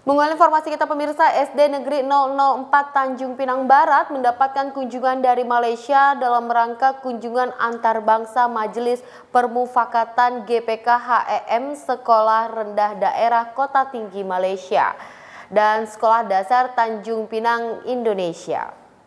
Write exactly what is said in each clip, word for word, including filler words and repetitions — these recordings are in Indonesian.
Mengawali informasi kita pemirsa, S D Negeri nol nol empat Tanjung Pinang Barat mendapatkan kunjungan dari Malaysia dalam rangka kunjungan antar bangsa Majelis Permufakatan G P K H E M Sekolah Rendah Daerah Kota Tinggi Malaysia dan Sekolah Dasar Tanjung Pinang Indonesia.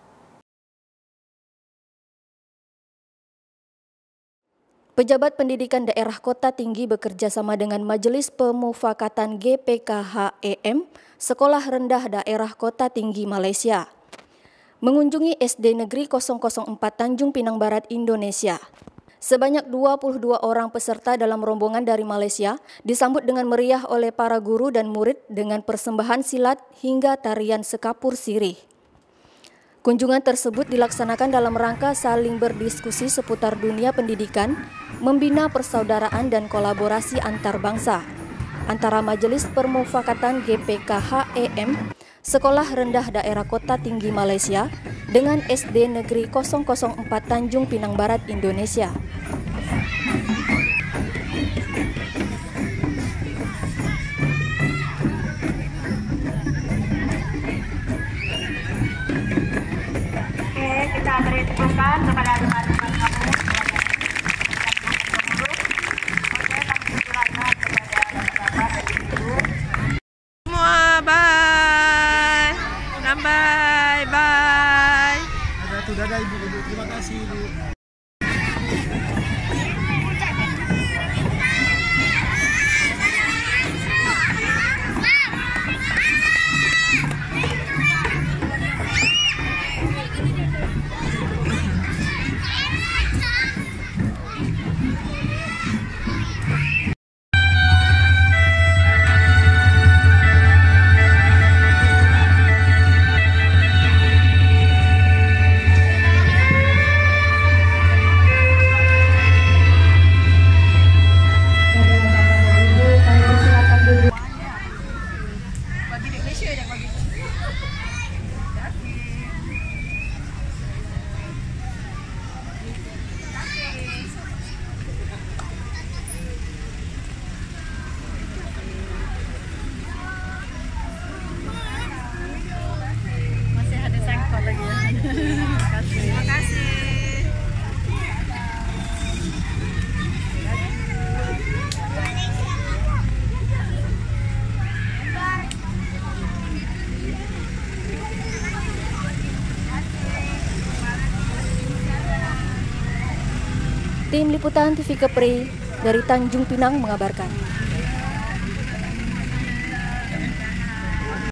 Pejabat Pendidikan Daerah Kota Tinggi bekerja sama dengan Majelis Pemufakatan G P K H E M Sekolah Rendah Daerah Kota Tinggi Malaysia mengunjungi S D Negeri nol nol empat Tanjung Pinang Barat, Indonesia. Sebanyak dua puluh dua orang peserta dalam rombongan dari Malaysia disambut dengan meriah oleh para guru dan murid dengan persembahan silat hingga tarian sekapur sirih. Kunjungan tersebut dilaksanakan dalam rangka saling berdiskusi seputar dunia pendidikan, membina persaudaraan dan kolaborasi antar bangsa antara Majelis Permufakatan G P K H E M Sekolah Rendah Daerah Kota Tinggi Malaysia dengan S D Negeri nol nol empat Tanjung Pinang Barat, Indonesia. Kita beri dukungan kepada teman-teman kamu. Semua bye, bye bye. Ada tuh dadah ibu, ibu. Terima kasih ibu. Terima kasih. Tim Liputan T V Kepri dari Tanjung Pinang mengabarkan.